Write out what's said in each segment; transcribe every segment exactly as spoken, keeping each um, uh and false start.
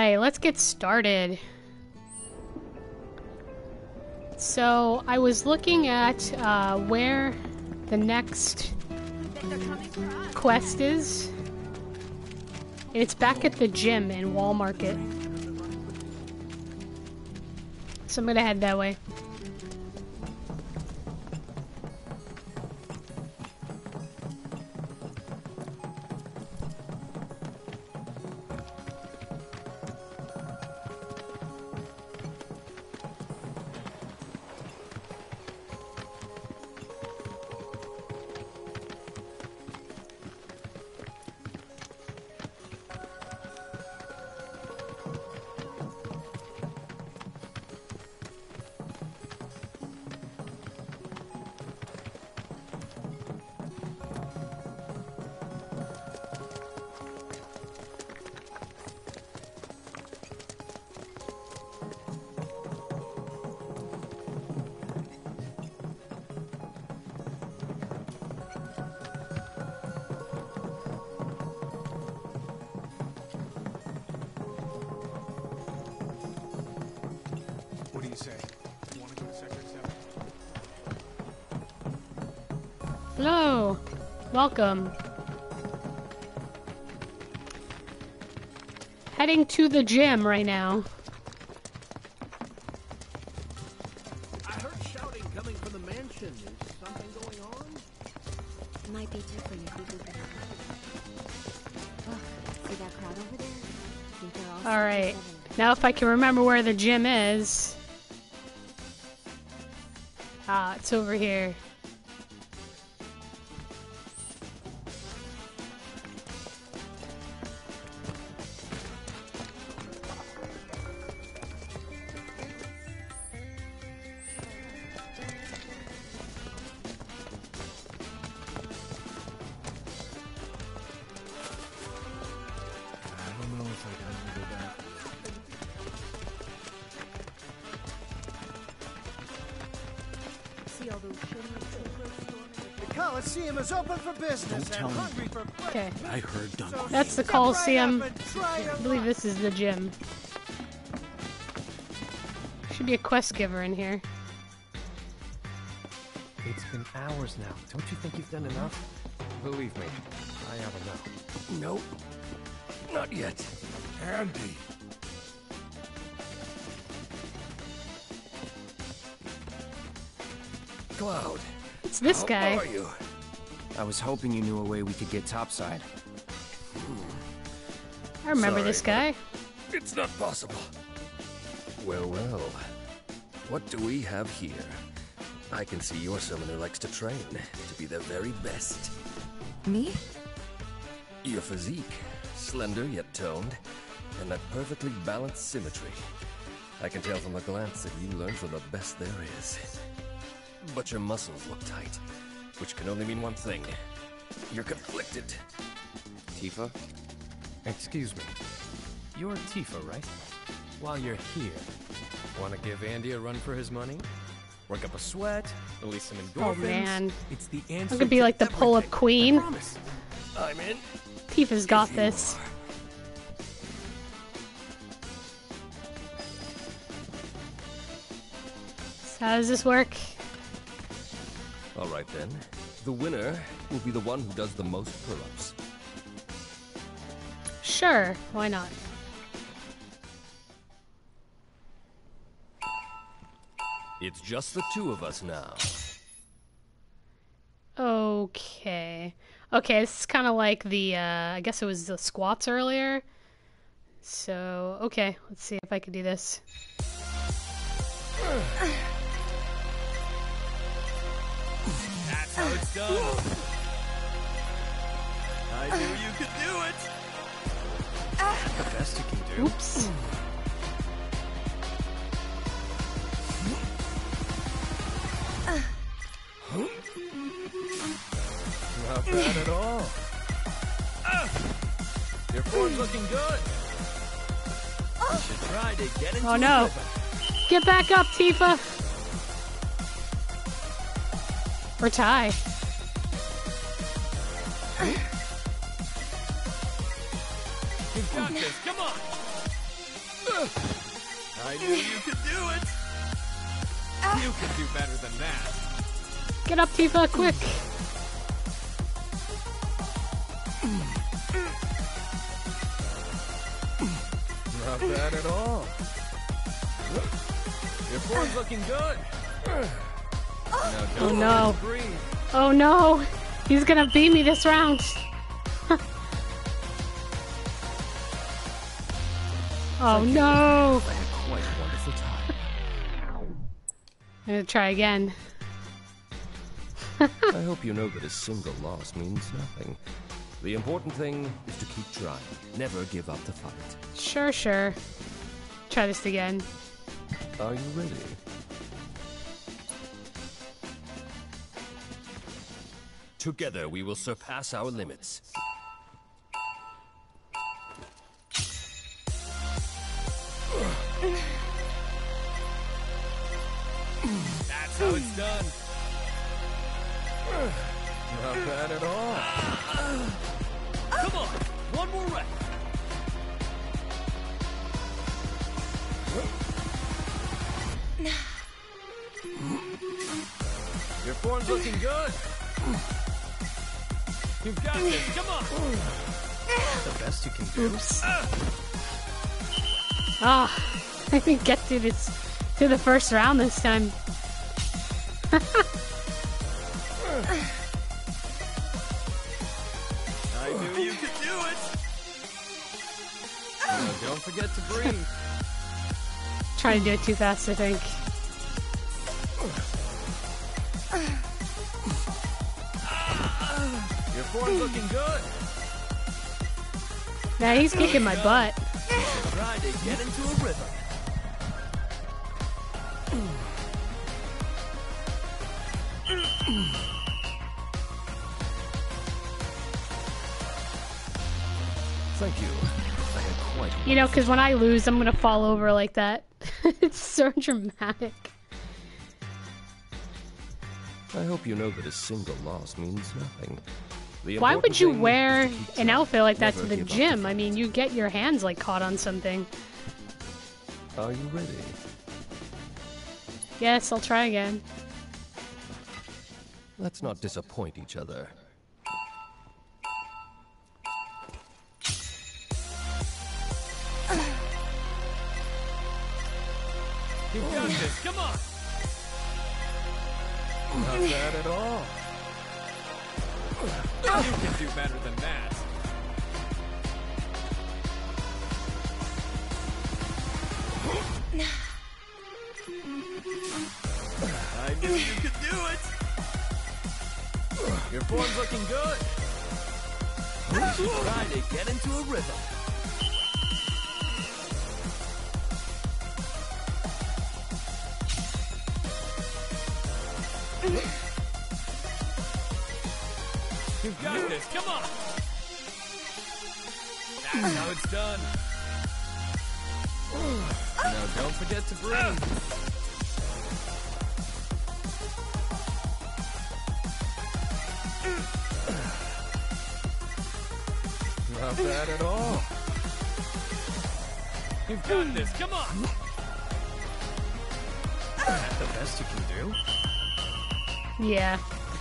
Alright, let's get started. So, I was looking at uh, where the next quest is. And it's back at the gym in Wall Market. So I'm gonna head that way. Hello! Welcome. Heading to the gym right now. I heard shouting coming from the mansion. Is something going on? It might be different if we do that. Oh, see that crowd over there? I think they're all Alright. Now if I can remember where the gym is. Ah, it's over here. The Coliseum is open for business and hungry for breakfast. Okay. I heard Duncan. That's the Coliseum. I believe this is the gym. Should be a quest giver in here. It's been hours now. Don't you think you've done enough? Believe me, I never know. Nope. Not yet. Andy. Cloud. It's this how guy. are you? I was hoping you knew a way we could get topside. I remember Sorry, this guy. It's not possible. Well, well. What do we have here? I can see you're someone who likes to train, to be their very best. Me? Your physique, slender yet toned, and that perfectly balanced symmetry. I can tell from a glance that you learn from the best there is. But your muscles look tight, which can only mean one thing. You're conflicted. Tifa? Excuse me. You're Tifa, right? While you're here, want to give Andy a run for his money? Work up a sweat, release some endorphins. Oh man. It's the answer. I'm gonna be like the pull-up queen. I promise. I'm in. Tifa's got this. So how does this work? All right then. The winner will be the one who does the most pull-ups. Sure, why not? It's just the two of us now. Okay. Okay, this is kind of like the, uh, I guess it was the squats earlier. So, okay, let's see if I can do this. That's how it's done. I knew you could do it. The best you can do. Oops. Not bad at all. Your form's looking good. You should try to get into Oh no. Get back up, Tifa! Or Ty. You've got this. Come on. I knew you could do it! You can do better than that. Get up, Tifa, quick! Not bad at all. Your form's looking good. Now Oh don't no. breathe. Oh no! He's gonna beat me this round! Oh no! I had quite a wonderful time. I'm gonna try again. I hope you know that a single loss means nothing. The important thing is to keep trying. Never give up the fight. Sure, sure. Try this again. Are you ready? Together we will surpass our limits. That's how it's done. Not bad at all. Come on, one more rep. Your form's looking good. You've got this. Come on. The best you can do. Oops. Ah, I didn't get through this, through the first round this time. I knew you could do it. Now, don't forget to breathe. Trying to do it too fast, I think. Your form's looking good. Nah, he's kicking my butt. Try to get into a rhythm. Thank you. I had quite a You know, because when I lose, I'm gonna fall over like that. It's so dramatic. I hope you know that a single loss means nothing. The Why important would you thing wear is to keep an trying. outfit like that Never to the give up gym? the I mean, you get your hands like caught on something. fight. Are you ready? Yes, I'll try again. Let's not disappoint each other. You've got this. Come on. Not bad at all. You can do better than that. I knew you could do it. Your form's looking good. You should try to get into a rhythm. You've got this. Come on. That's how it's done. Now don't forget to breathe. Not bad at all. You've got this. Come on. Is that the best you can do? Yeah.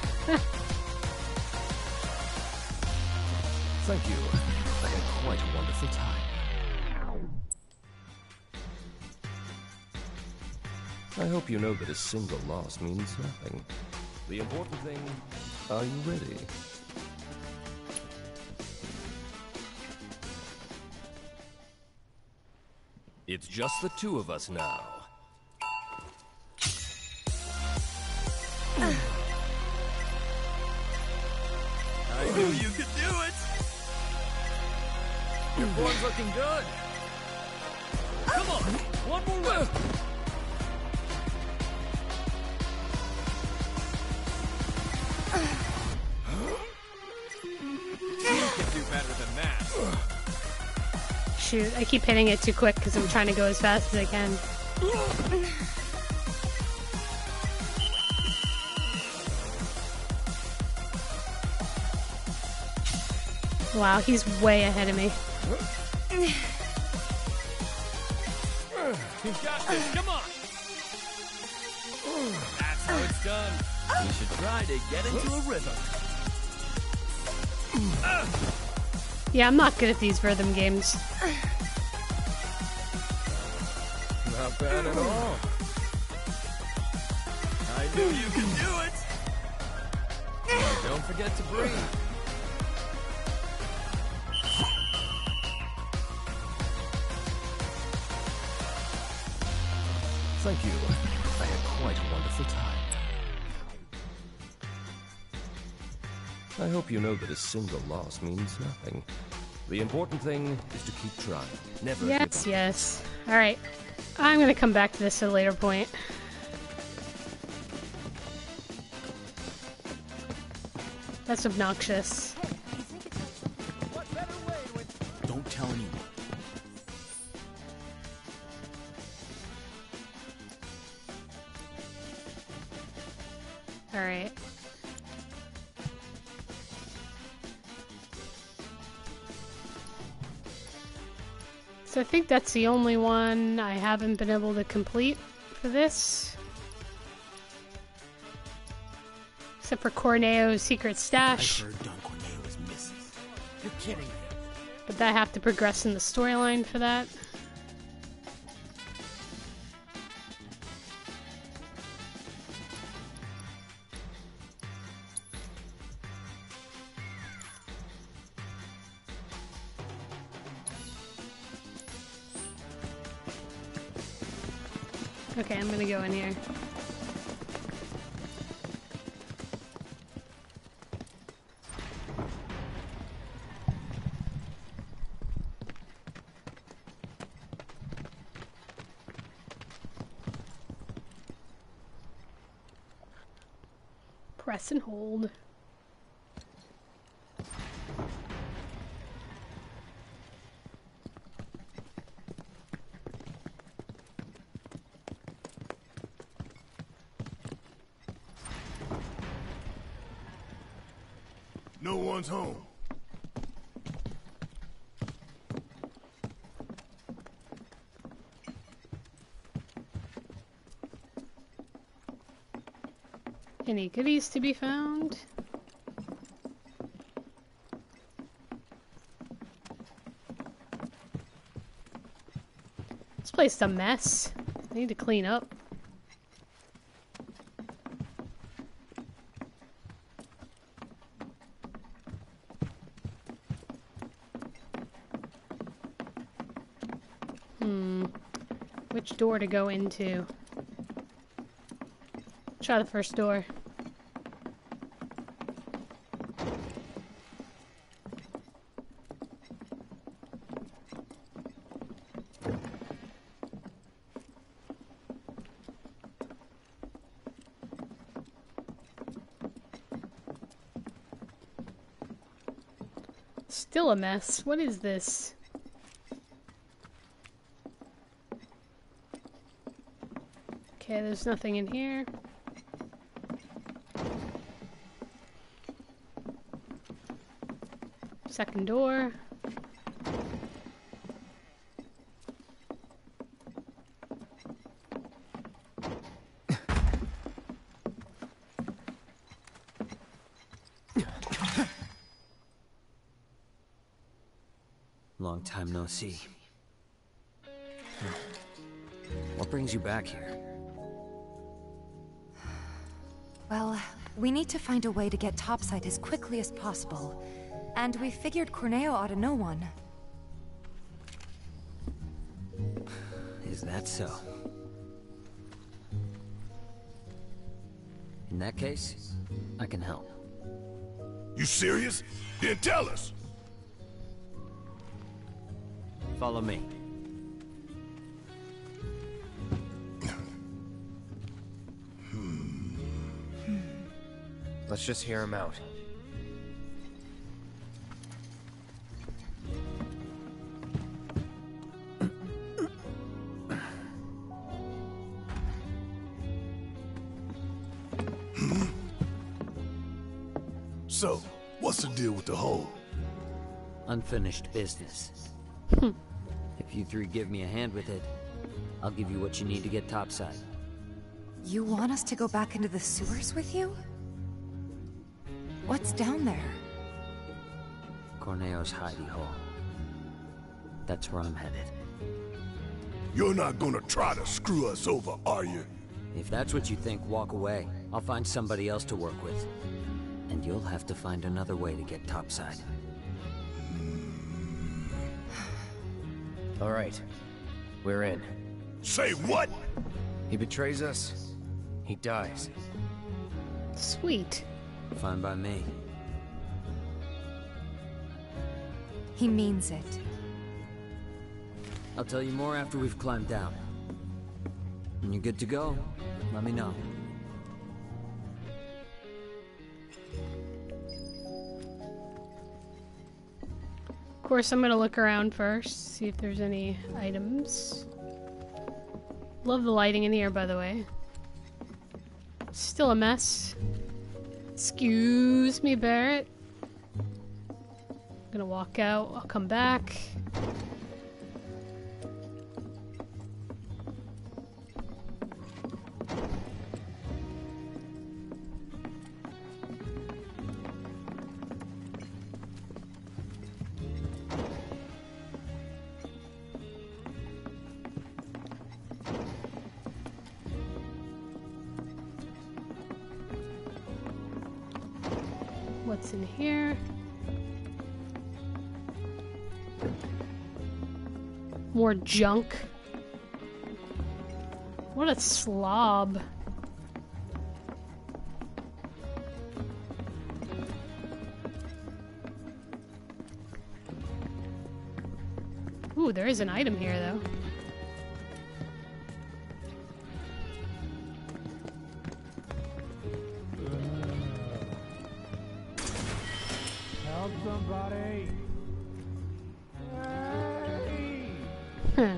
Thank you. I had quite a wonderful time. I hope you know that a single loss means nothing. The important thing, are you ready? It's just the two of us now. I knew you could do it. Your form's looking good. Come on, one more rep. You can do better than that. Shoot, I keep hitting it too quick because I'm trying to go as fast as I can. Wow, he's way ahead of me. You got this, come on! That's how it's done. You should try to get into a rhythm. Yeah, I'm not good at these rhythm games. Not bad at all. I knew you could do it! And don't forget to breathe. Thank you. I had quite a wonderful time. I hope you know that a single loss means nothing. The important thing is to keep trying. Never give Yes, up. yes. Alright. I'm gonna come back to this at a later point. That's obnoxious. Don't tell anyone. Alright. So I think that's the only one I haven't been able to complete for this. Except for Corneo's secret stash. I heard Don Corneo is missing. You're kidding me. But I have to progress in the storyline for that. Okay, I'm gonna go in here. Press and hold. No one's home. Any goodies to be found? This place is a mess. I need to clean up. Hmm. Which door to go into? Try the first door. Still a mess. What is this? Okay, there's nothing in here. Second door. Long time no see. What brings you back here? Well, we need to find a way to get topside as quickly as possible. And we figured Corneo ought to know one. Is that so? In that case, I can help. You serious? Then tell us. Follow me. Let's just hear him out. So, what's the deal with the hole? Unfinished business. If you three give me a hand with it, I'll give you what you need to get topside. You want us to go back into the sewers with you? What's down there? Corneo's hidey hole. That's where I'm headed. You're not gonna try to screw us over, are you? If that's what you think, walk away. I'll find somebody else to work with. And you'll have to find another way to get topside. All right. We're in. Say what? He betrays us. He dies. Sweet. Fine by me. He means it. I'll tell you more after we've climbed down. When you're good to go, let me know. Of course, I'm gonna look around first, see if there's any items. Love the lighting in here, by the way. Still a mess. Excuse me, Barrett. Gonna walk out, I'll come back. What's in here? More junk. What a slob. Ooh, there is an item here, though. Help somebody! Hey! Huh.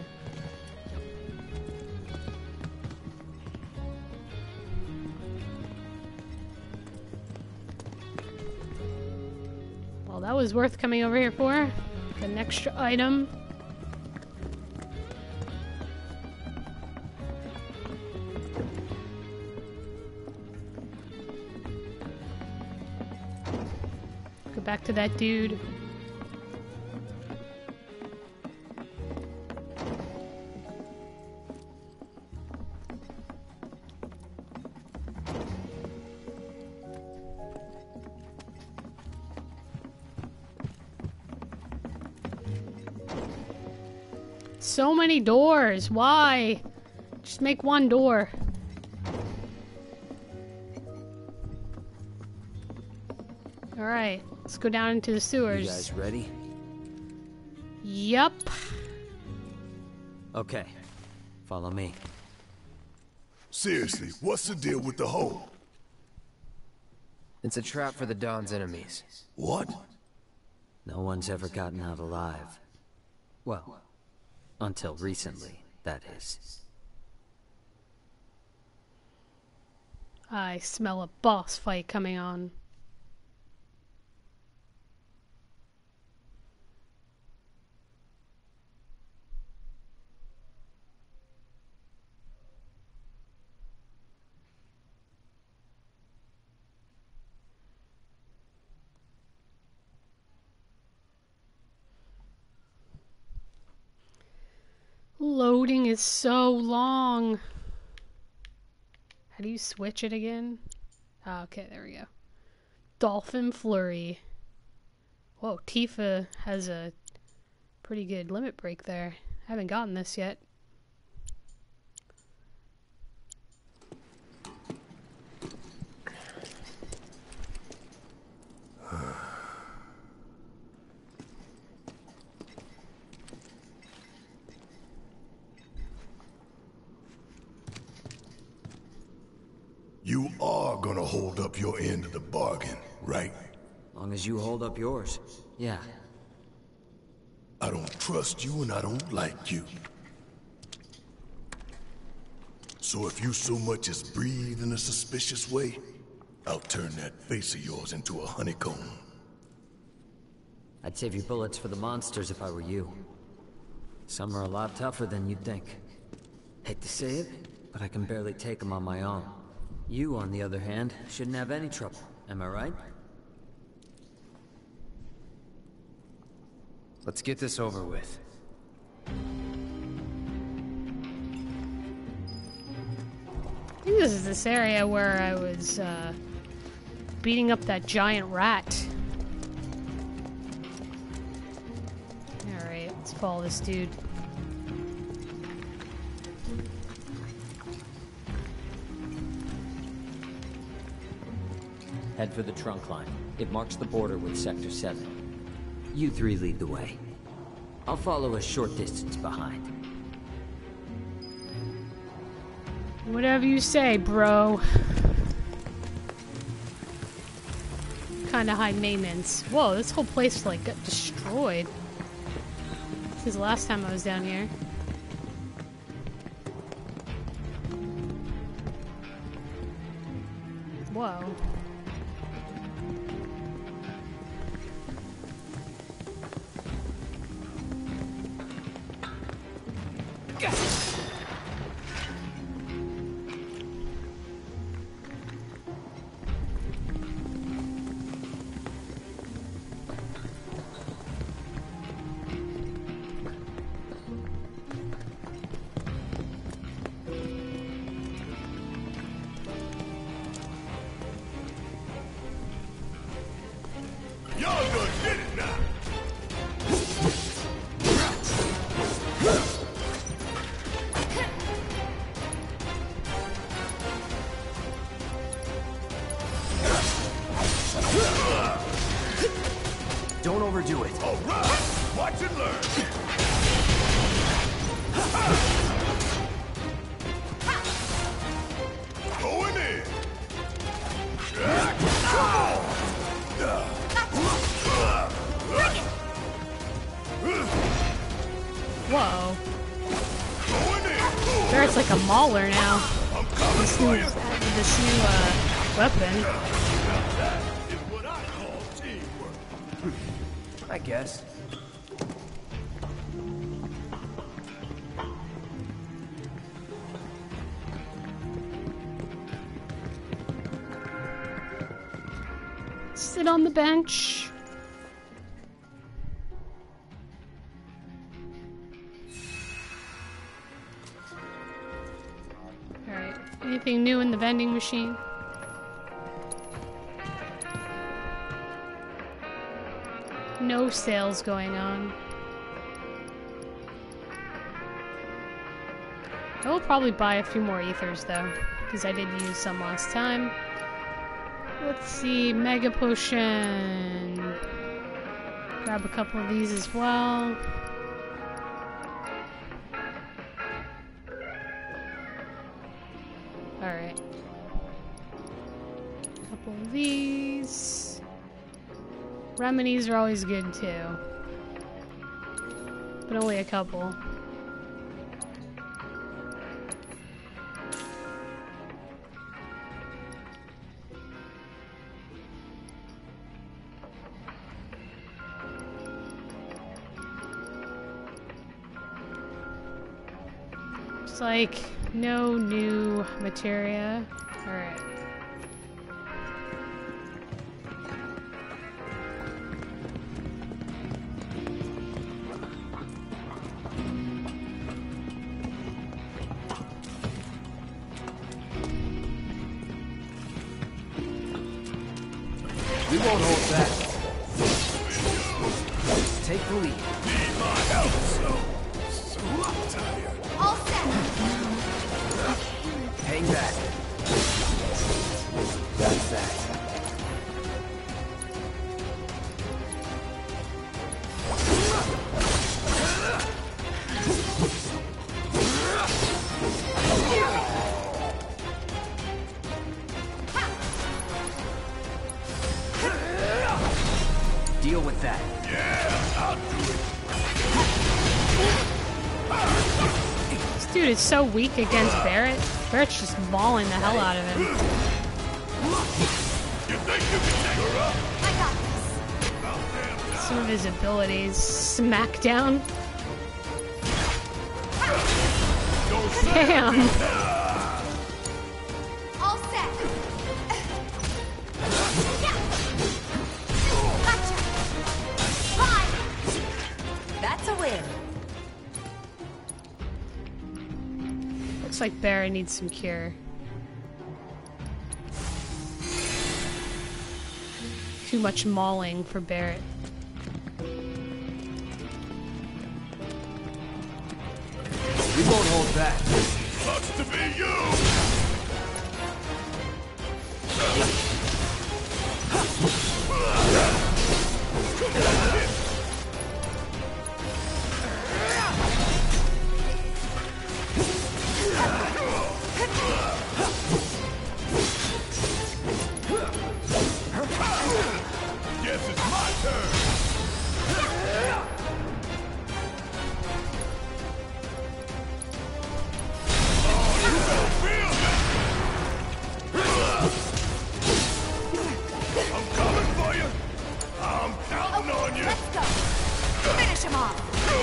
Well, that was worth coming over here for. Got an extra item. Go back to that dude. So many doors. Why? Just make one door. All right, let's go down into the sewers. You guys ready? Yup. Okay. Follow me. Seriously, what's the deal with the hole? It's a trap for the Don's enemies. What? No one's ever gotten out alive. Well, until recently, that is. I smell a boss fight coming on. Loading is so long. How do you switch it again? Ah, okay, there we go. Dolphin Flurry. Whoa, Tifa has a pretty good limit break there. I haven't gotten this yet. You are gonna hold up your end of the bargain, right? Long as you hold up yours. Yeah. I don't trust you and I don't like you. So if you so much as breathe in a suspicious way, I'll turn that face of yours into a honeycomb. I'd save your bullets for the monsters if I were you. Some are a lot tougher than you'd think. Hate to say it, but I can barely take them on my own. You, on the other hand, shouldn't have any trouble. Am I right? Let's get this over with. I think this is this area where I was uh, beating up that giant rat. Alright, let's follow this dude. Head for the trunk line. It marks the border with Sector seven. You three lead the way. I'll follow a short distance behind. Whatever you say, bro. Kinda high maintenance. Whoa, this whole place like got destroyed. Since the last time I was down here. Whoa. Y'all done did it now. Don't overdo it. All right, watch and learn. Going in. Whoa. Barrett's like a mauler now. This new, this new uh, weapon. I guess. Sit on the bench. Alright, anything new in the vending machine? No sales going on. I will probably buy a few more ethers though, because I did use some last time. Let's see, Mega Potion. Grab a couple of these as well. Alright. A couple of these. Remedies are always good too. But only a couple. It's like no new materia. Alright. We won't hold back. Take the lead. Need my help, so. So I'm tired. All set. Hang back. That's that. Deal with that. Yeah, I'll do it. This dude is so weak against Barrett. Barrett's just mauling the hell out of him. You think you can take her up? I got this. Some of his abilities. Smackdown. Don't Damn. All set. Gotcha. Fine. That's a win. Looks like Barrett needs some cure. Too much mauling for Barrett. We won't hold back. Sucks to be you! Guess it's my turn! I'm coming for you! I'm counting on you! Let's go. Finish him off.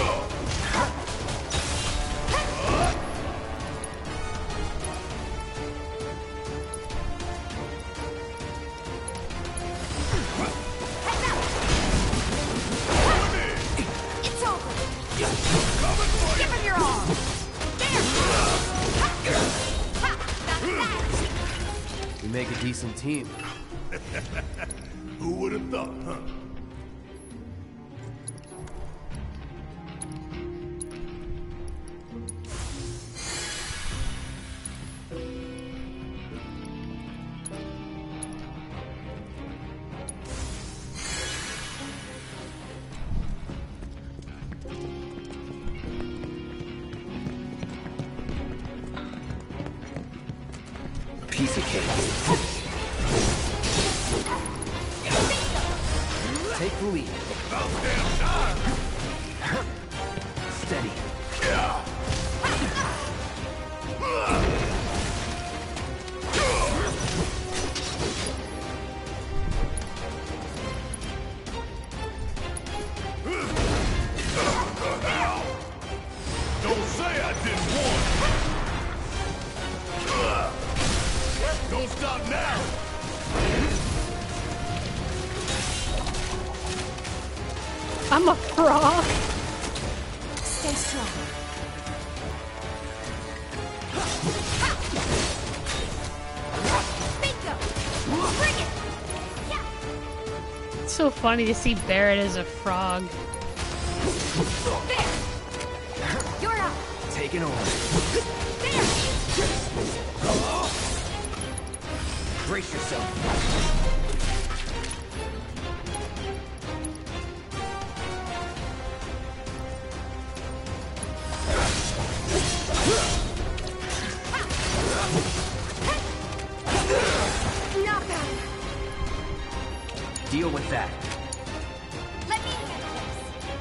It's over. Coming for Give you! him your all. There. Ha. That's that. We make a decent team. Who would have thought, huh? Piece of cake. Take the lead. About damn time! Steady. Don't say I didn't warn you! Don't stop now! I'm a frog. Stay strong. Bingo. Bring it. Yeah. It's so funny to see Barrett as a frog. There. You're up. Taking over. There. Brace yourself. Knockout. Deal with that. Let me handle this.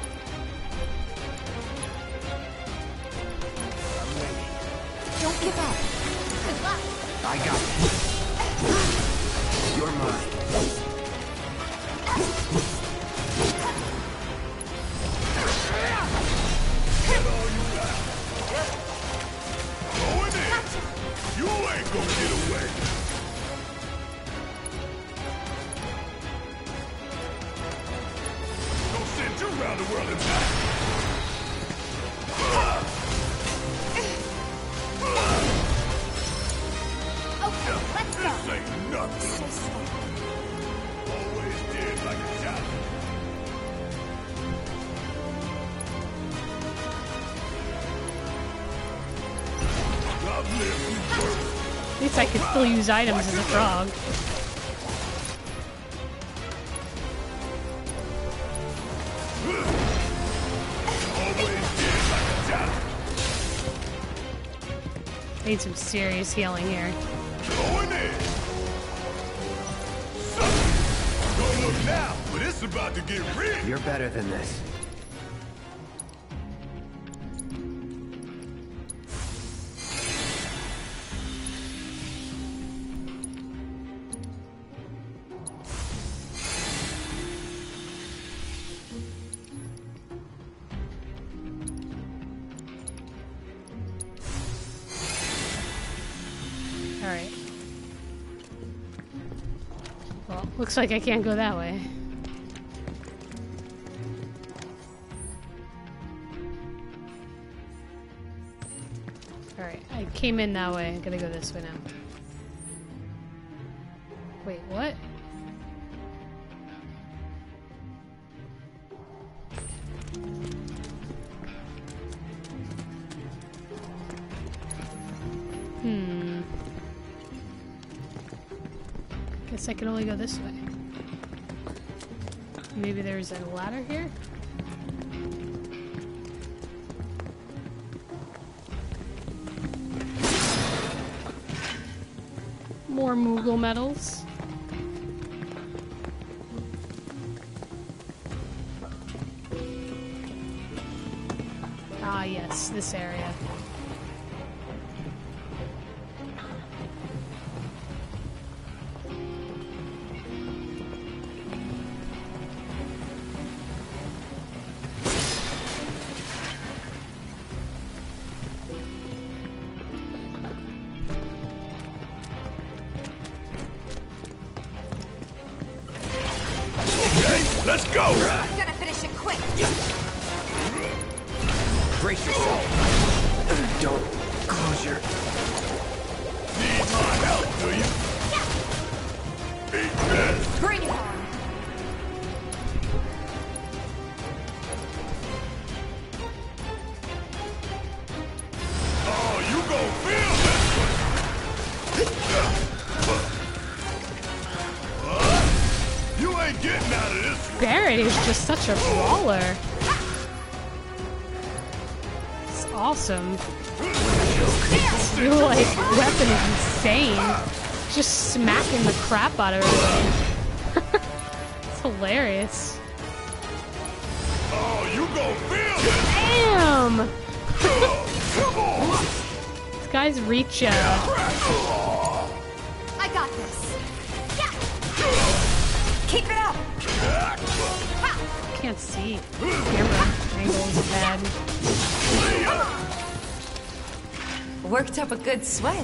I'm ready. Don't give up. Good luck. I got it. You're mine. Going in! You ain't gonna get away! Don't send you around the world and back! Okay, let's go. This ain't nothing! Stay strong. Always did like a child. I've lived through birth. At least I could still use items as a frog. Always did like a child. Need some serious healing here. Going in. Suck it. Don't look now, but it's about to get real. You're better than this. Alright. Well, looks like I can't go that way. Alright, I came in that way. I gotta go this way now. Wait, what? Hmm. Guess I can only go this way. Maybe there's a ladder here? More Moogle medals. Ah, yes, this area. Let's go! I'm gonna finish it quick. Brace yourself. Don't close your... Need my help, do you? Eat this! Bring it on. Oh, you gon' feel this one! You ain't getting out of this one! Barrett is just such a brawler. It's awesome. Your like weapon is insane. Just smacking the crap out of everything. It's hilarious. Oh, you gon' feel this! Damn! This guy's reach. Uh, I got this. Keep it up. can't see. Camera angle is bad. Worked up a good sweat.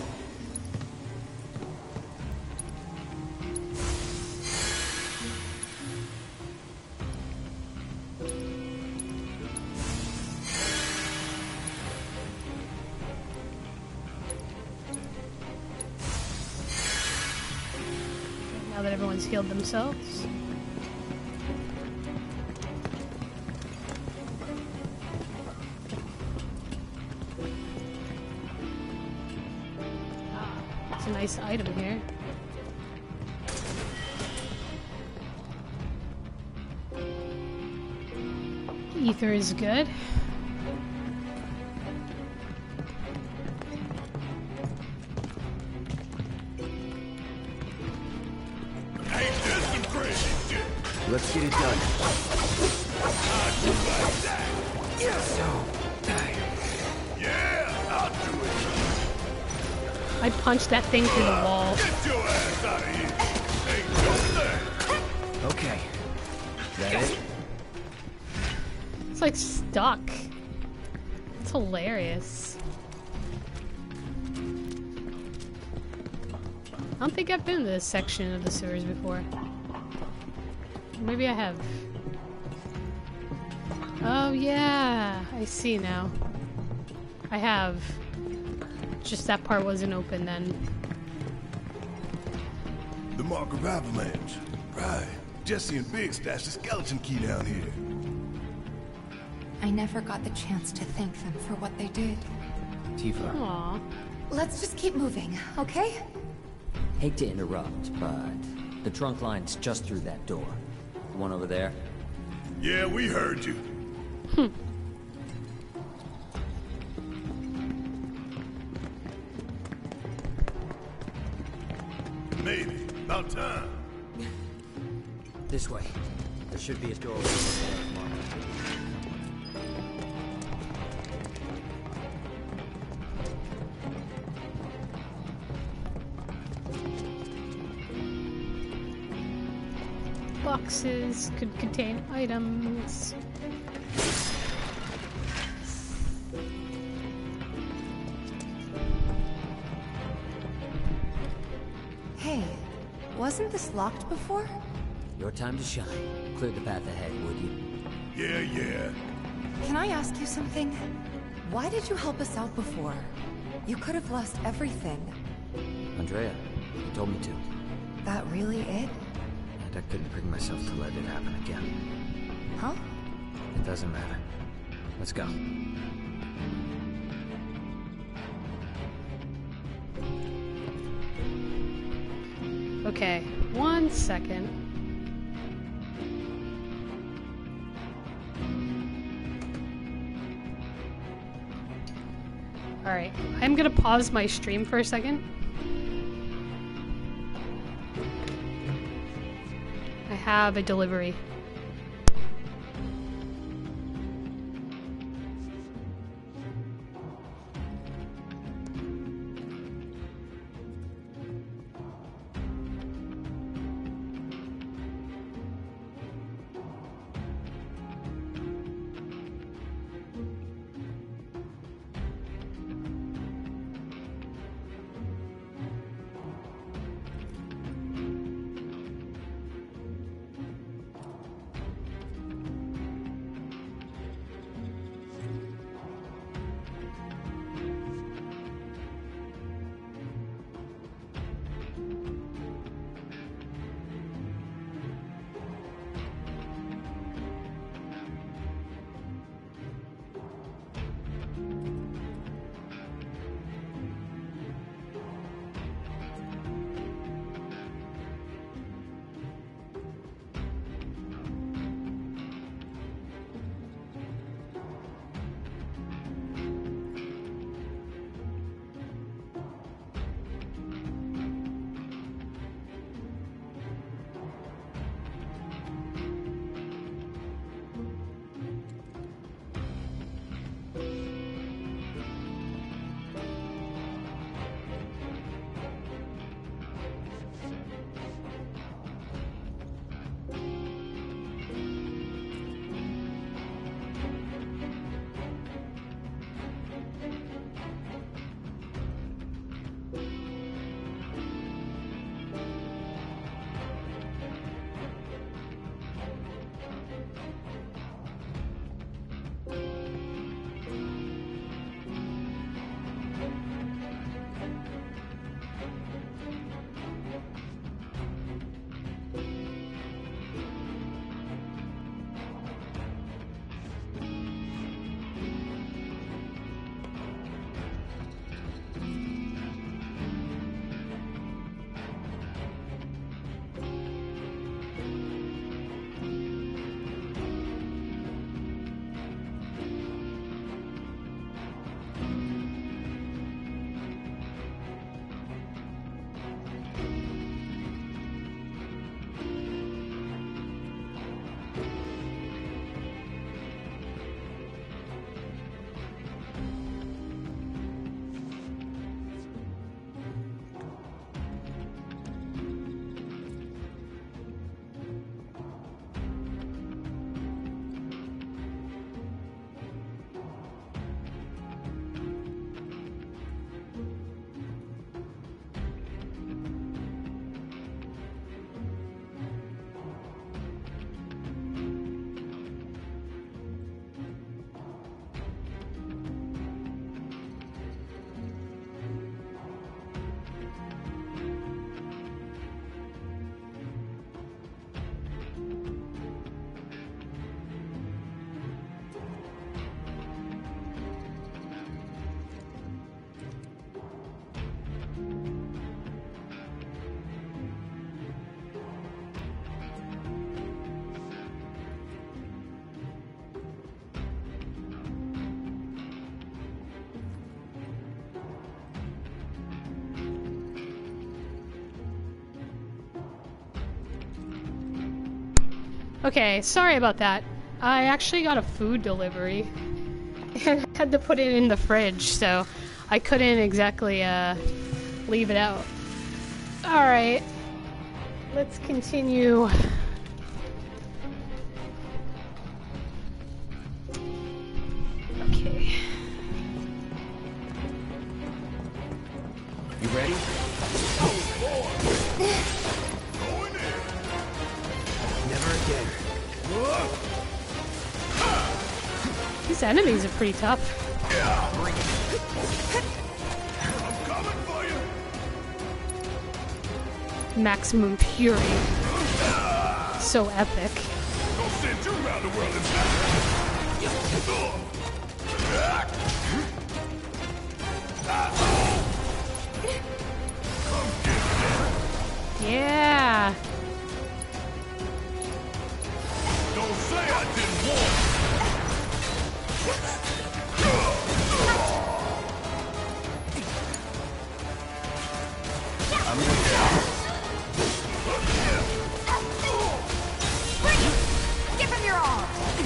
Now that everyone's healed themselves. Ah, it's a nice item here. Ether is good. Let's get it done. So tired. Yeah, I'll do it. I punched that thing through the wall. Get your ass out of here. Ain't no thing. Okay. That it? It's like stuck. It's hilarious. I don't think I've been to this section of the sewers before. Maybe I have. Oh yeah, I see now. I have. Just that part wasn't open then. The Mark of Avalanche. Right. Jesse and Big stashed the skeleton key down here. I never got the chance to thank them for what they did. Tifa. Aww. Let's just keep moving, okay? Hate to interrupt, but the trunk line's just through that door. The one over there? Yeah, we heard you. Hmm. Maybe. About time. This way. There should be a doorway. Boxes could contain items. Hey, wasn't this locked before? Your time to shine. Clear the path ahead, would you? Yeah, yeah. Can I ask you something? Why did you help us out before? You could have lost everything. Andrea, you told me to. That really it? And I couldn't bring myself to let it happen again. Huh? It doesn't matter. Let's go. Okay, one second. Alright, I'm gonna pause my stream for a second. I have a delivery. Okay, sorry about that. I actually got a food delivery and had to put it in the fridge, so I couldn't exactly uh, leave it out. Alright, let's continue. Okay. You ready? Oh, boy! Never again. These enemies are pretty tough. I'm coming for you. Maximum Fury. So epic. Don't send you around the world and Yeah. don't say I didn't warn Give him your all!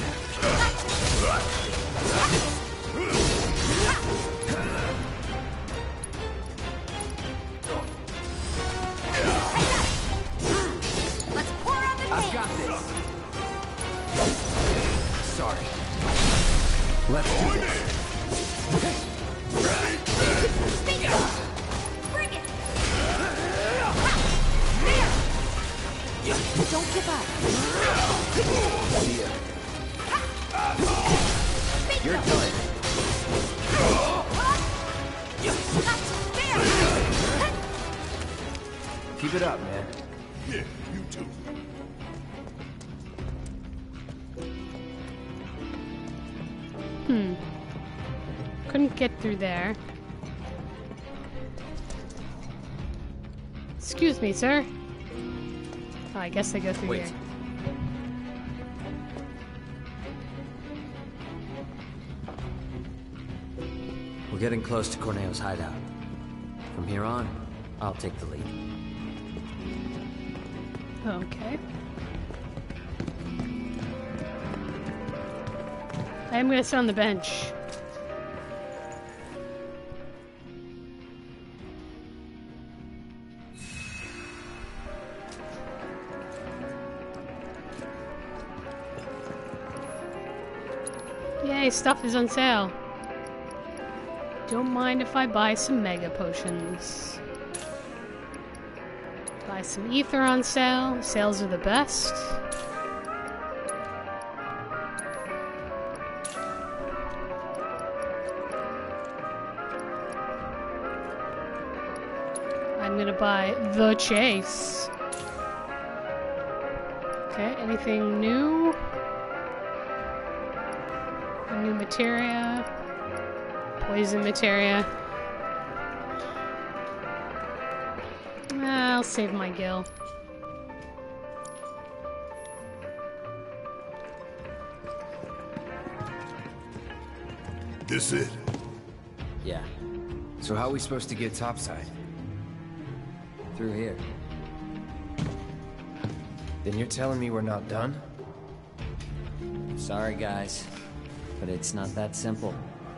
Let's pour on the I've paint! got this. Sorry. Let's do this. Speak up! Bring it! Don't give up. See ya. You're done. Keep it up, man. Yeah, you too. Hmm. Couldn't get through there. Excuse me, sir. Oh, I guess I go through Wait. here. We're getting close to Corneo's hideout. From here on, I'll take the lead. Okay. I am gonna sit on the bench. Yay, stuff is on sale. Don't mind if I buy some mega potions. Buy some ether on sale. Sales are the best. I'm gonna buy the chase. Okay, anything new? New materia. Poison materia. I'll save my gil. This it? Yeah, So how are we supposed to get topside? through here. Then you're telling me we're not done? Sorry, guys, but it's not that simple.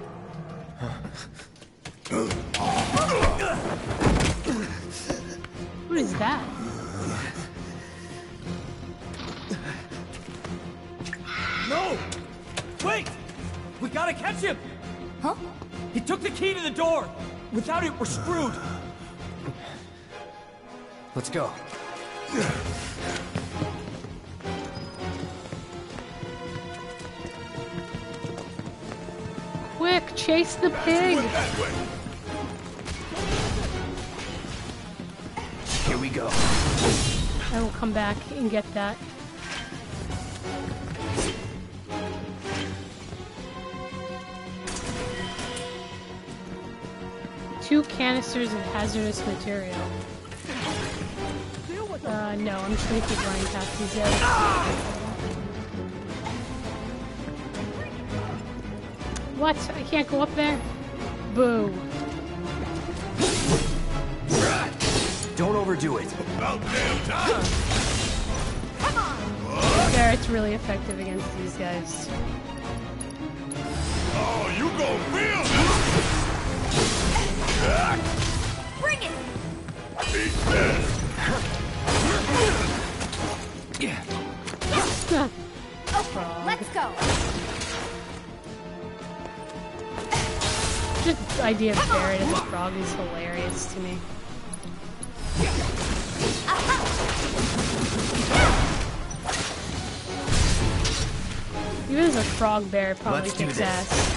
What is that? No! Wait! We gotta catch him! Huh? He took the key to the door! Without it, we're screwed! Let's go. Quick, chase the pig! That way. Here we go. I will come back and get that. Two canisters of hazardous material. Uh, no, I'm just gonna keep running past these guys. What? I can't go up there? Boo. Don't overdo it. About damn time. There, it's really effective against these guys. Oh, you gon' feel this. Bring it! Eat this. Okay, let's go. Just the idea of Barrett as a frog is hilarious to me. Even as a frog bear, probably Let's do kicks this. ass.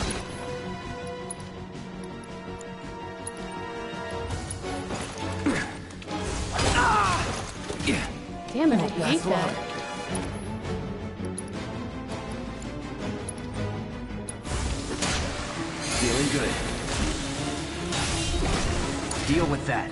Damn it, I hate that. Feeling good. Deal with that.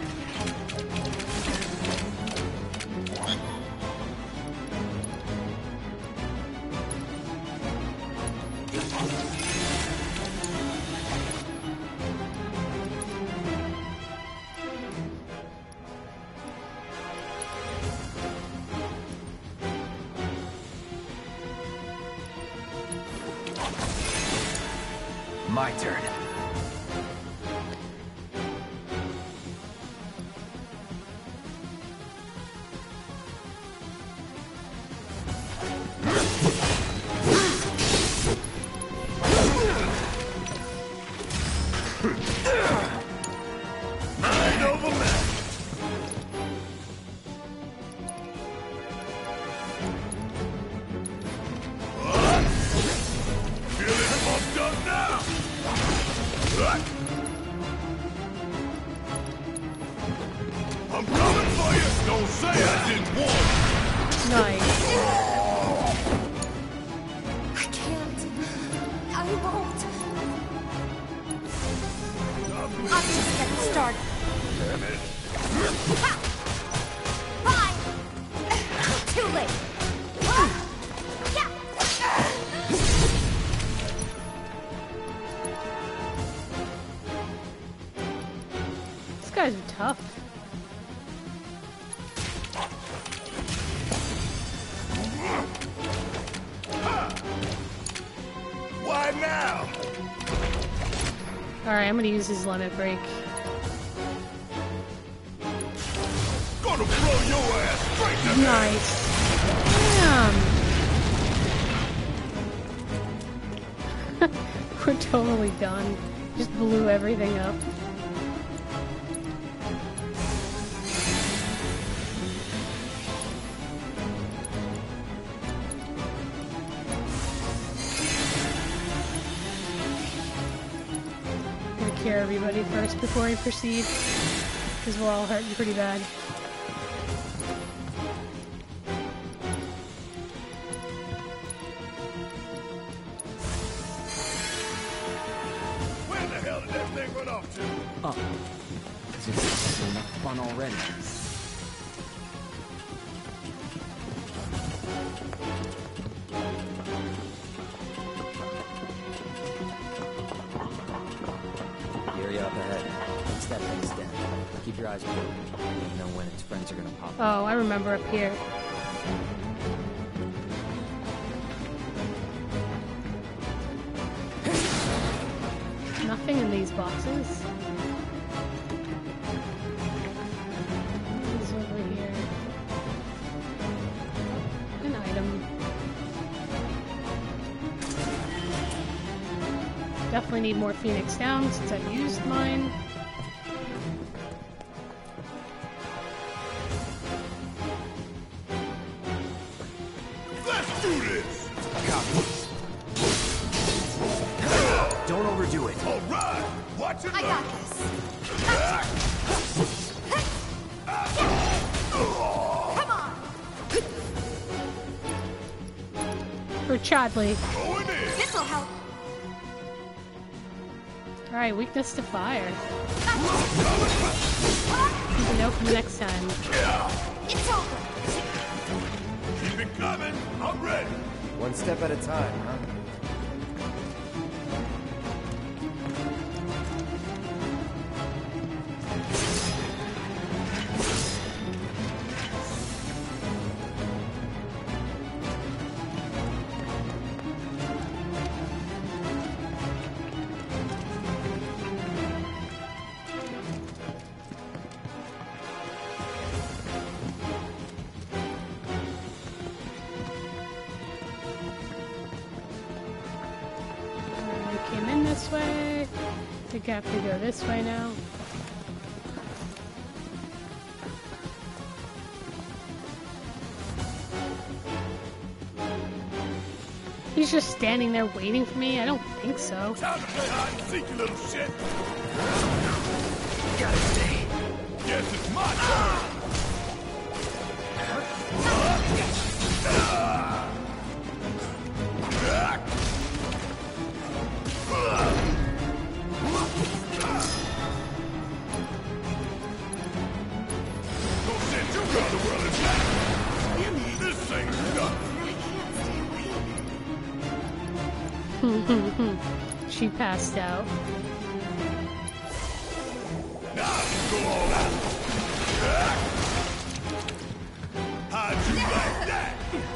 My turn. Mind over matter. Feeling pumped up now. I'm coming for you. Don't say I didn't warn you. Nice. I can't. I won't. I'm just getting started. Damn it. Ha! Fine. Too late. Ah! Yeah. These guys are tough. Why now? Alright, I'm gonna use his limit break. Gonna blow your ass straight to hell. Nice. Damn. We're totally done. Just blew everything up. Gonna cure everybody first before we proceed, because we're all hurting pretty bad. Where the hell did that thing run off to? Oh. This is enough fun already. Area up ahead. Once that thing's dead, keep your eyes peeled. You don't know when its friends are gonna pop up. Oh, I remember up here. Nothing in these boxes. What is over here? An item. Definitely need more Phoenix down since I used mine. Let's do this. Don't overdo it. All right. Watch it. I got learn. this. Come on. For Chadley. Going in. This'll help. Alright, weakness to fire. Keep a note for the next time. It's over. Keep it coming. I'm ready. One step at a time, huh? I came in this way. I think I have to go this way now. He's just standing there waiting for me? I don't think so. Time to play hide and seek, you little shit. Gotta stay. Guess it's my turn. Don't send you around the world and back. This ain't nothing. She passed out. Now go all out. How'd you like that?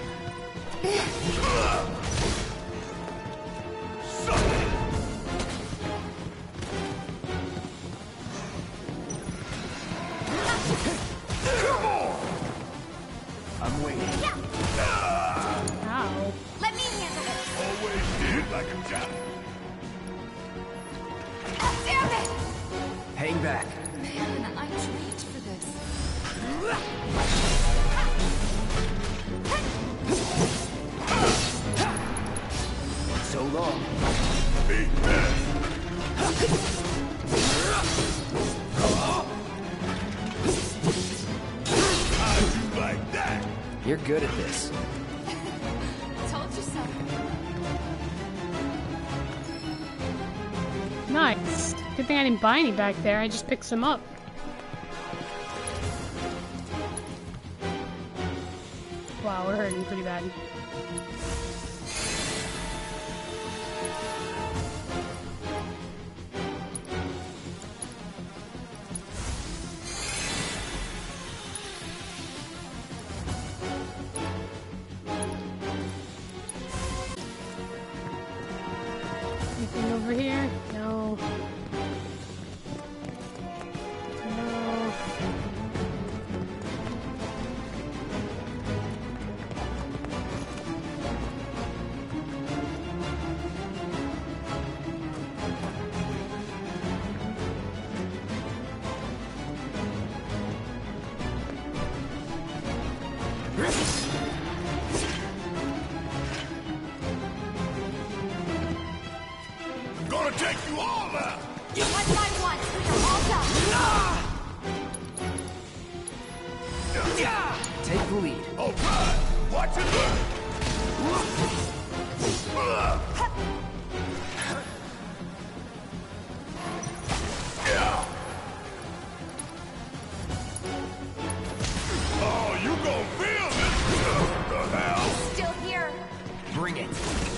Suck it. Come on. I'm waiting. Ow. Let me handle it. Always did like a job. Oh, damn it! Hang back. Man, I trained for this. So long. Beat this. How'd you like that? You're good at this. Told you so. Nice. Good thing I didn't buy any back there. I just picked some up. Wow, we're hurting pretty bad. Anything over here? No. No. Gonna take you all out. One by one, we're all done. Take the lead. All right. Watch it learn. Yeah. Oh, you gon' feel this. What the hell? Still here. Bring it.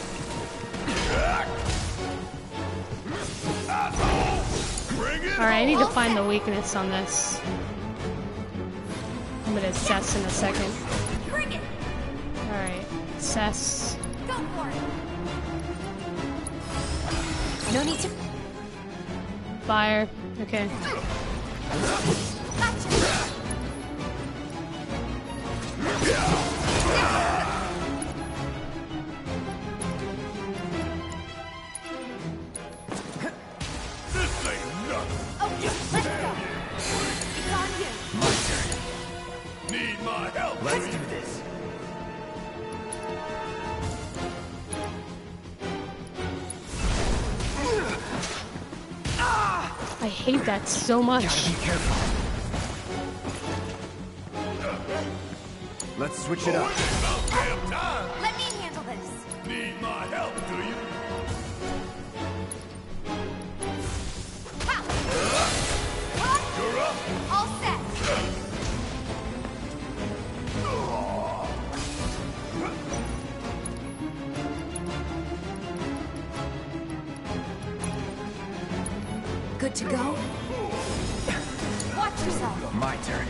Asshole. Bring it. Alright, I need to find the weakness on this. I'm gonna assess in a second. Bring it. Alright, assess. Go for it. No need to. Fire. Okay. Gotcha. This ain't nothing. Okay, let's go. It's on you. My turn. Need my help. Let's do this. I hate that so much. Gotta be careful. Let's switch it up. About damn time. Let me handle this. Need my help, do you? Ha! Huh? You're up. All set. Good to go? Watch yourself. My turn.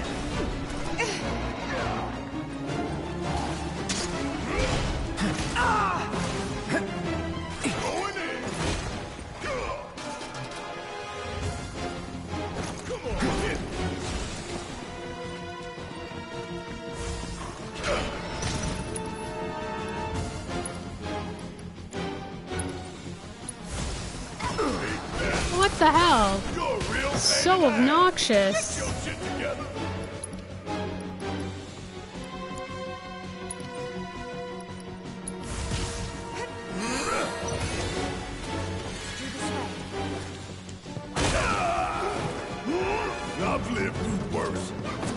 Going in. Come on, hit. What the hell? You're a real So pain in the ass. obnoxious. Get your shit together. I've lived through worse.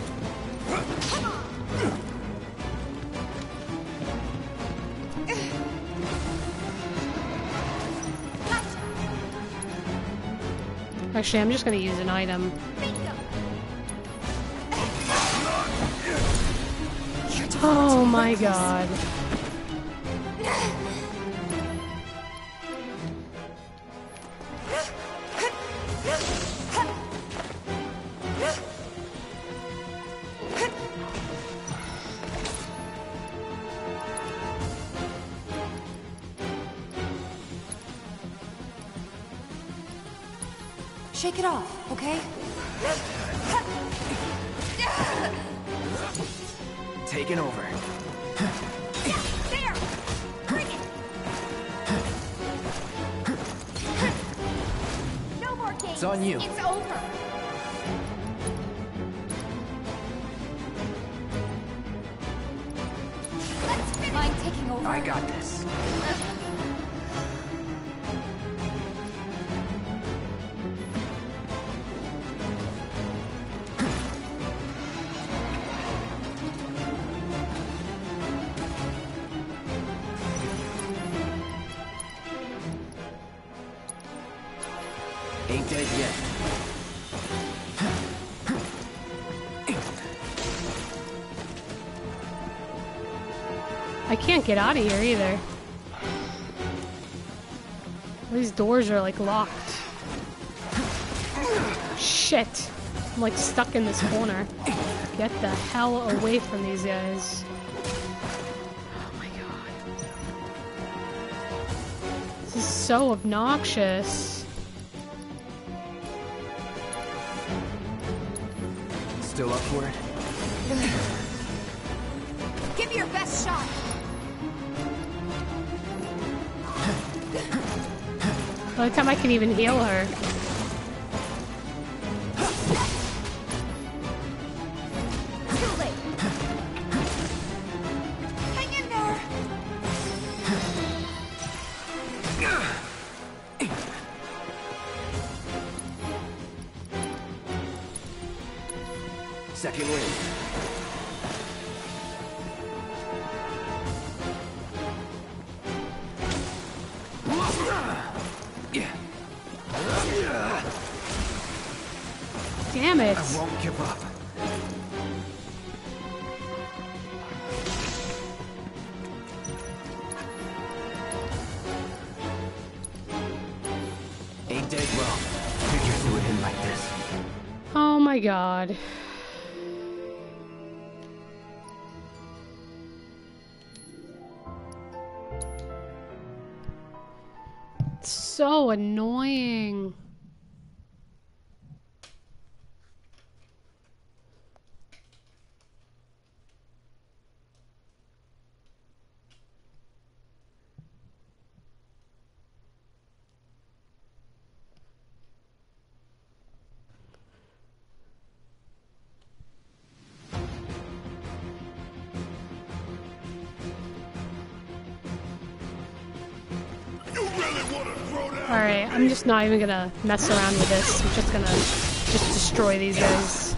Actually, I'm just gonna use an item. Oh my god. Shake it off, okay? Taking over. There! Bring it! No more games! It's on you. It's over! Let's finish! Mine taking over. I got this. Ain't dead yet. I can't get out of here either. These doors are like locked. Shit. I'm like stuck in this corner. Get the hell away from these guys. Oh my god. This is so obnoxious. Still up for it? Give me your best shot! By the time I can even heal her. Too late! Hang in there! Second wind. Damn it. I won't give up. Ain't dead well. Figures you would hit like this. Oh my god. It's so annoying. Alright, I'm just not even gonna mess around with this. I'm just gonna just destroy these guys.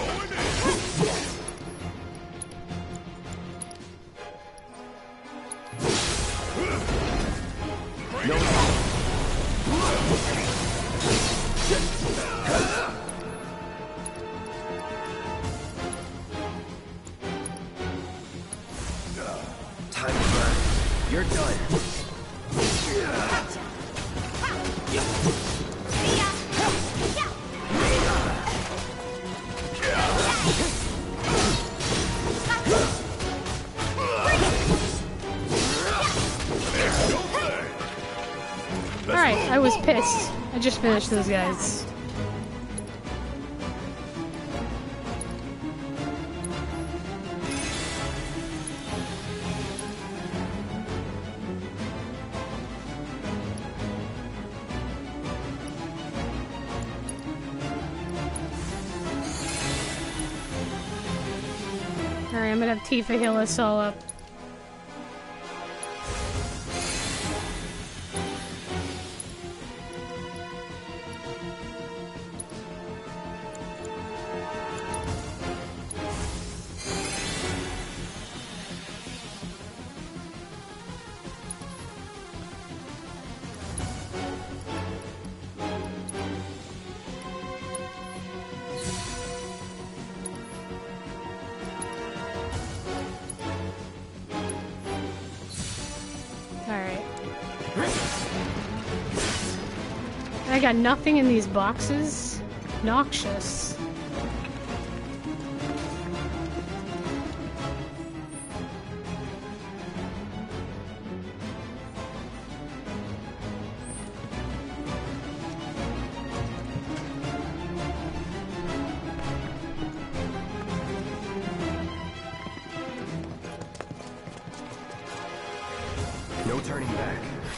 Time to burn. You're done. Alright, I was pissed. I just finished those guys. Alright, I'm gonna have Tifa heal us all up. got nothing in these boxes? Noxious. No turning back.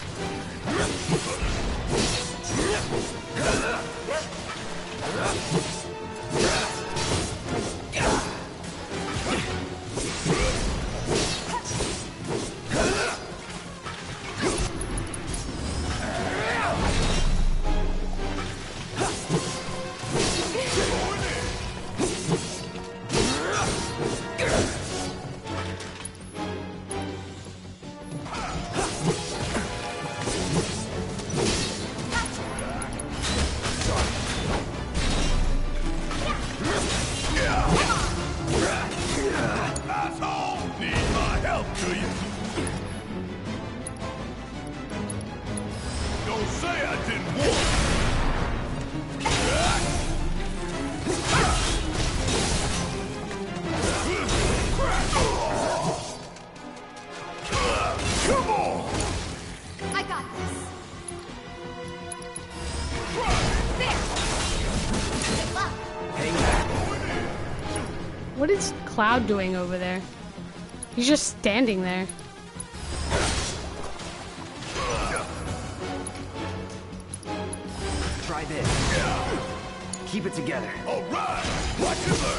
What is Cloud doing over there? He's just standing there. Try this. Keep it together. All right, watch and learn.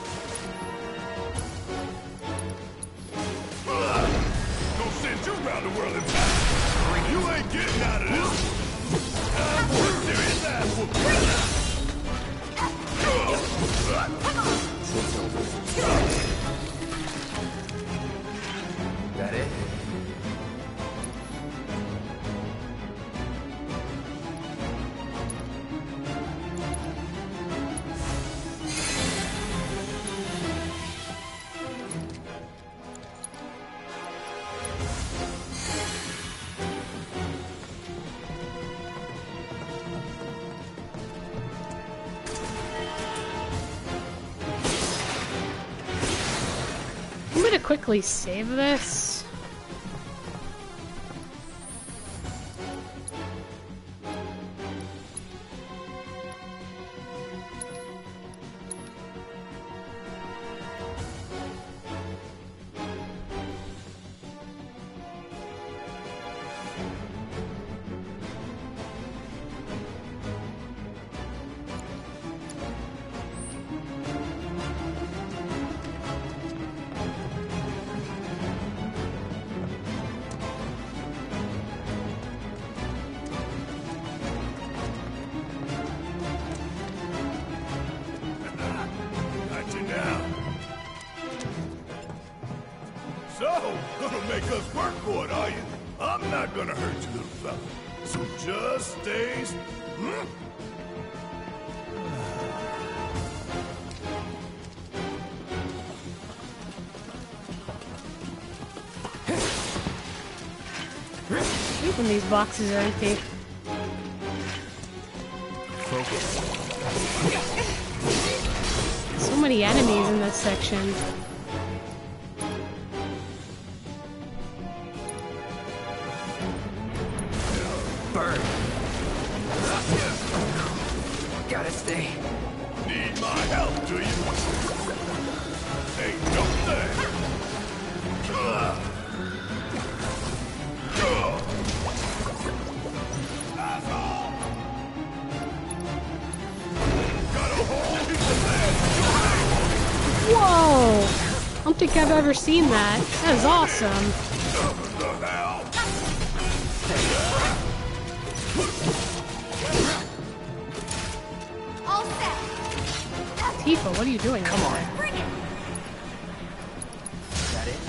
Gonna send you around the world in time. You ain't getting out of this. I'm more serious ass whooping. That it? I'm gonna quickly save this. So, gonna make us work for it, are you? I'm not gonna hurt you, little fella. So just stay... st- Hmm? I hate when these boxes are empty. Focus. So many enemies in this section. Burn. Gotta stay. Need my help, do you? Ain't no thing. Ugh. Ugh. Asshole. Got a whole piece of land. Whoa! I don't think I've ever seen that. That is awesome. What the hell? All set. Tifa, what are you doing? Come on. Bring it. That it?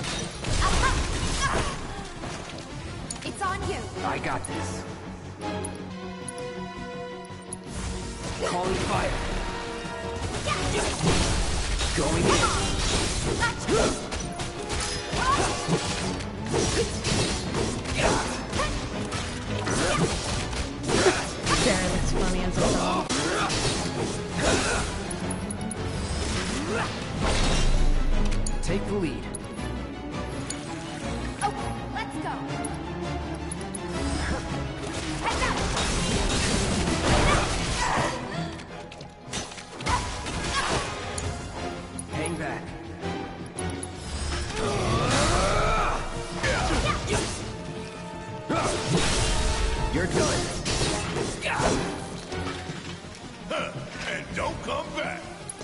It's on you. I got this. Calling fire. Going in. There, that's fun. Take the lead. Okay, let's go. Hang back. You're done. And don't come back.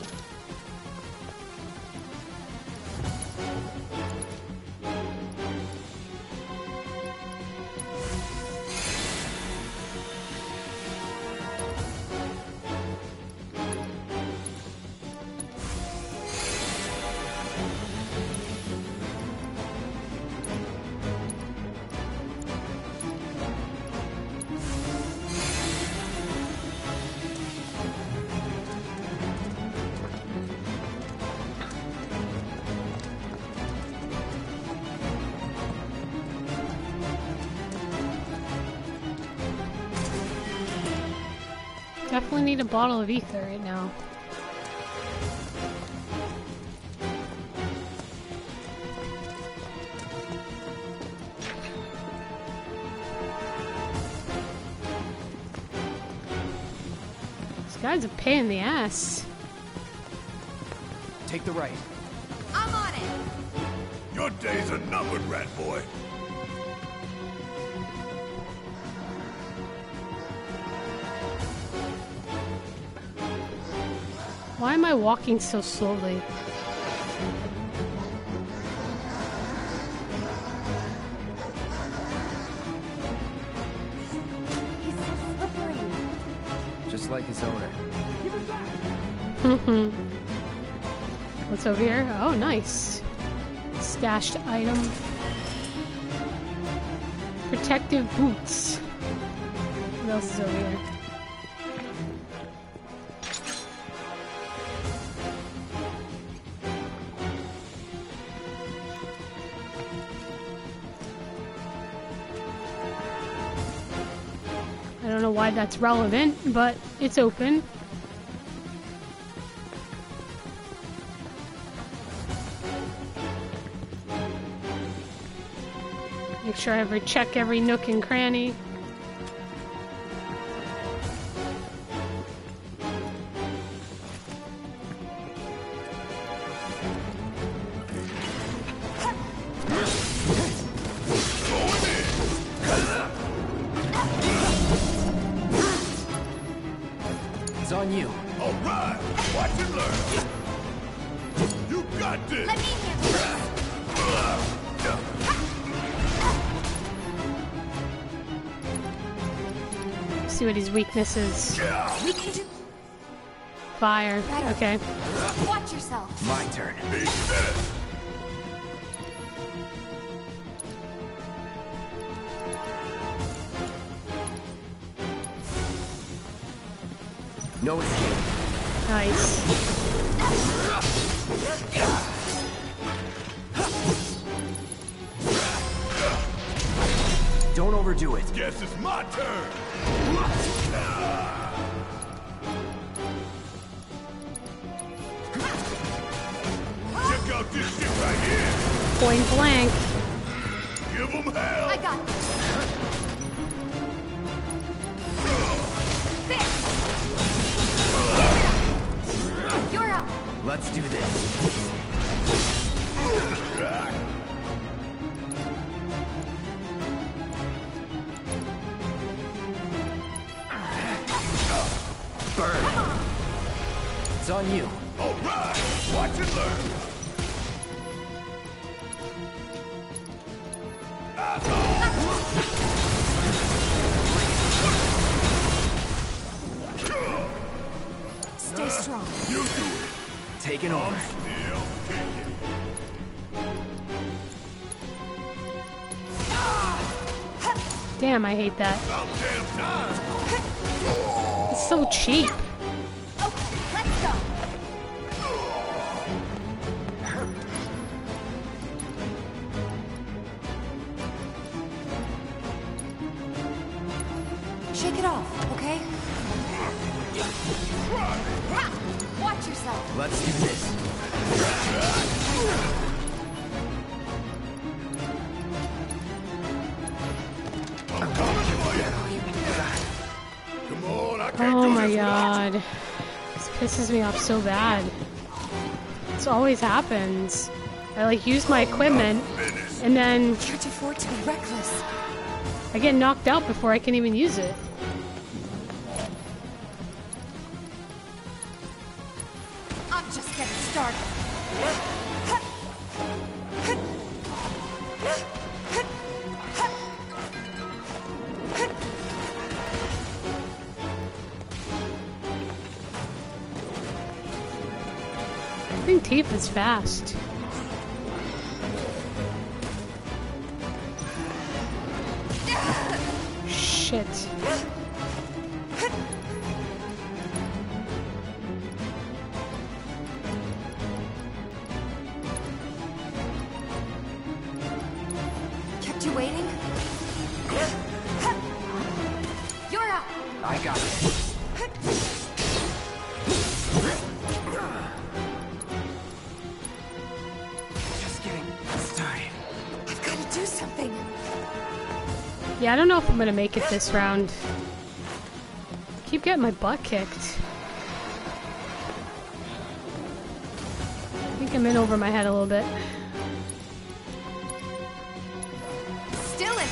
Definitely need a bottle of ether right now. This guy's a pain in the ass. Take the right. I'm on it. Your days are numbered, rat boy. Why am I walking so slowly? He's so slippery. Just like his owner. What's over here? Oh, nice. Stashed item. Protective boots. What else is over here? I don't know why that's relevant, but it's open. Make sure I ever check every nook and cranny. It's on you. All right, watch and learn. You got this. Let me handle See what his weakness is. it. We can do. Fire. Okay. Watch yourself. My turn. Be set. No escape. Nice. Don't overdo it. Guess it's my turn. Check out this shit right here. Point blank. Give them hell. I got this. There. You're up. Let's do this. Burn. It's on you. All right, watch and learn. Stay strong. You do it. Taking over. Still kicking. Damn, I hate that. About damn time. It's so cheap. Okay, let's go. Shake it off, okay? Watch yourself. Let's do this. Oh my god. This pisses me off so bad. This always happens. I like use my equipment and then Can't afford to be reckless. I get knocked out before I can even use it. I'm just getting started. I think Tifa is fast. Shit. Kept you waiting? You're up! I got it. Just getting started. I've got to do something. Yeah, I don't know if I'm gonna make it this round. I keep getting my butt kicked. I think I'm in over my head a little bit. Still in.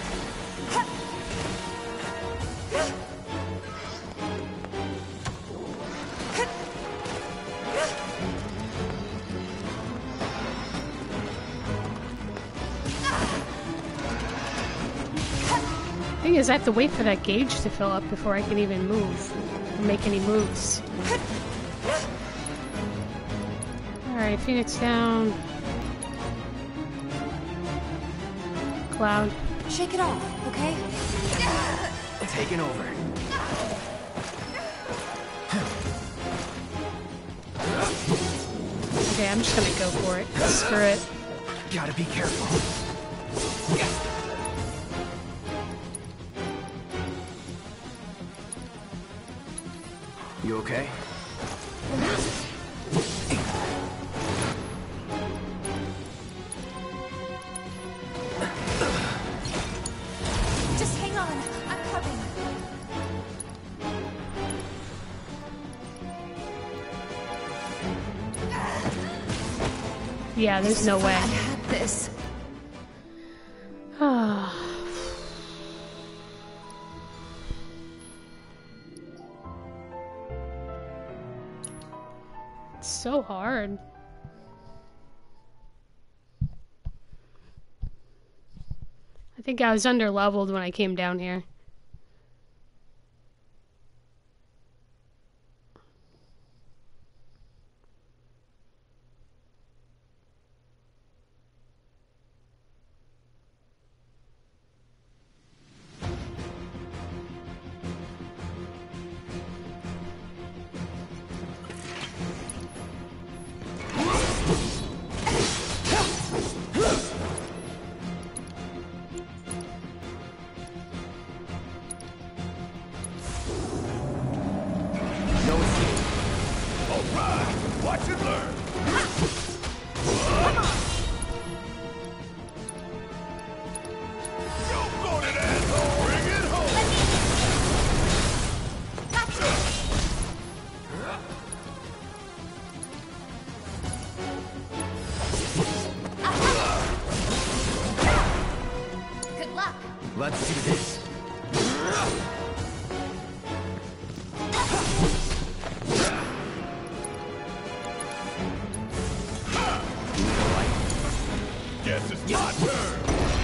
Thing is, I have to wait for that gauge to fill up before I can even move or make any moves. Alright, Phoenix down. Cloud. Shake it off, okay? Taking over. Okay, I'm just gonna go for it. Screw it. Gotta be careful. You okay? Just hang on. I'm coming. Yeah, there's no way. I had this. It's so hard. I think I was under leveled when I came down here. Watch and learn. Go, golden asshole. Bring it home. Good luck. Let's do this. Guess it's my turn.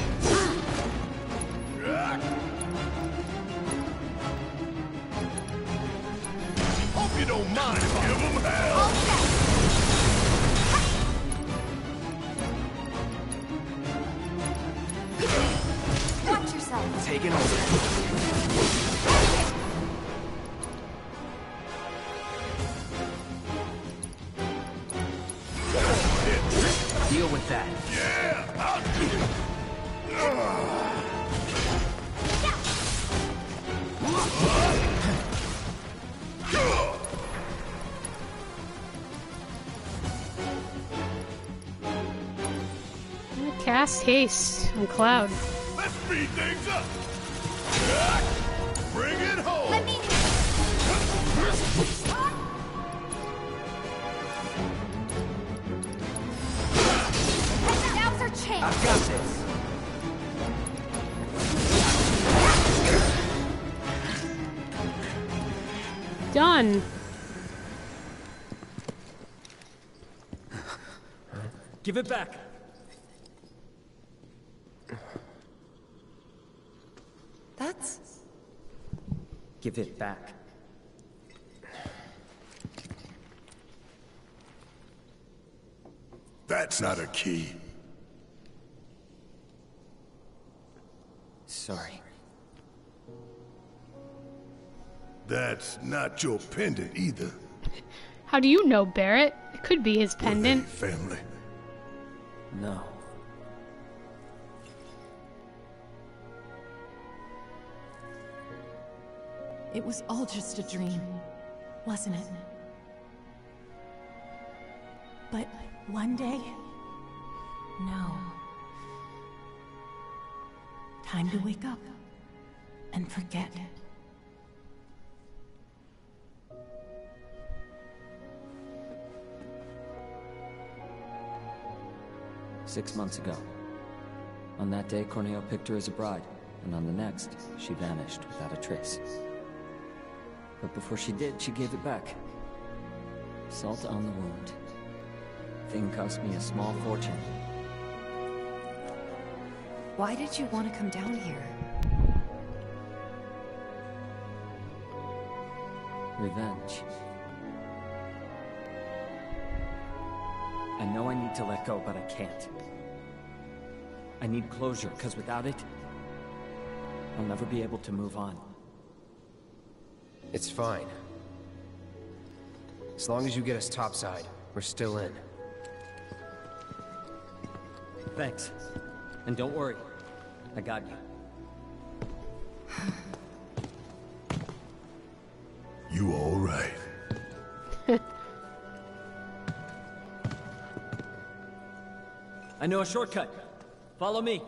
Hope you don't mind if I give them hell. Watch yourself. Taking over. Deal with that. Yeah, I'll do it. I'm gonna cast haste on Cloud. Let's speed things up. Bring it home. Let me. I've got this. Done. Give it back. That's... Give it back. That's not a key. Sorry. That's not your pendant either. How do you know, Barrett? It could be his pendant. Were they family? No. It was all just a dream, wasn't it? But one day, no. Time to wake up and forget. Six months ago. On that day, Corneo picked her as a bride, and on the next, she vanished without a trace. But before she did, she gave it back. Salt on the wound. Thing cost me a small fortune. Why did you want to come down here? Revenge. I know I need to let go, but I can't. I need closure, because without it, I'll never be able to move on. It's fine. As long as you get us topside, we're still in. Thanks. And don't worry. I got you. You all right? I know a shortcut. Follow me.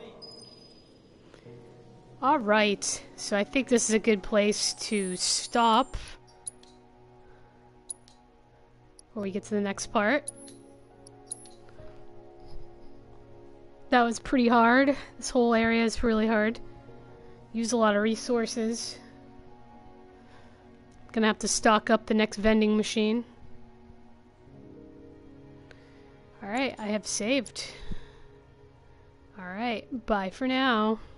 Alright, so I think this is a good place to stop before we get to the next part. That was pretty hard. This whole area is really hard. Use a lot of resources. Gonna have to stock up the next vending machine. Alright, I have saved. Alright, bye for now.